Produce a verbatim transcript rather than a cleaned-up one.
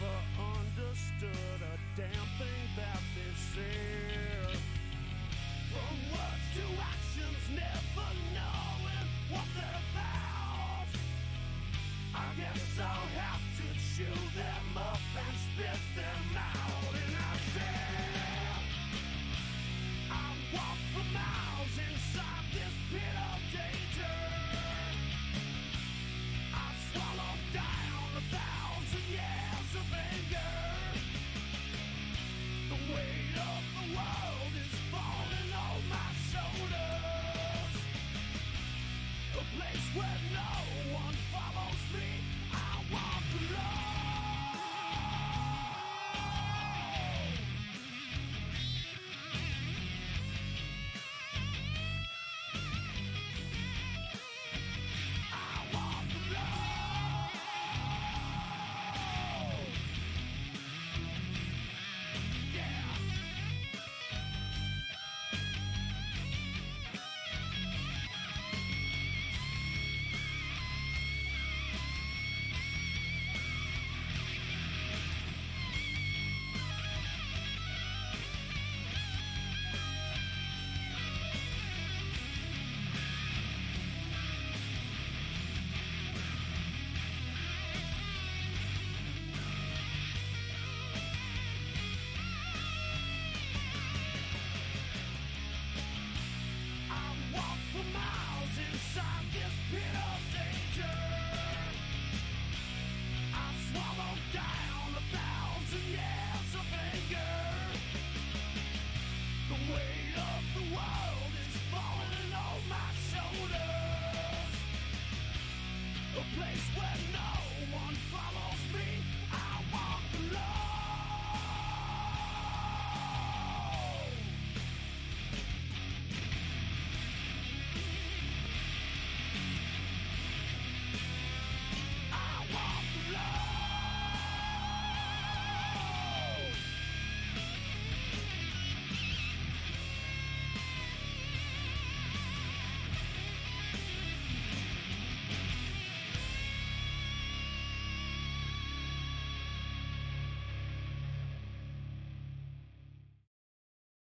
never understood a damn thing that they said. From words to actions, never knowing what they're about. I guess I'll have to chew them up and spit them out. And I said, I walk for miles inside this pit of danger. I've swallowed down a thousand years of anger. The weight of the world is falling on my shoulders. A place where no one follows me. I walk alone. Inside this pit of danger, I've swallowed down a thousand years of anger. The weight of the world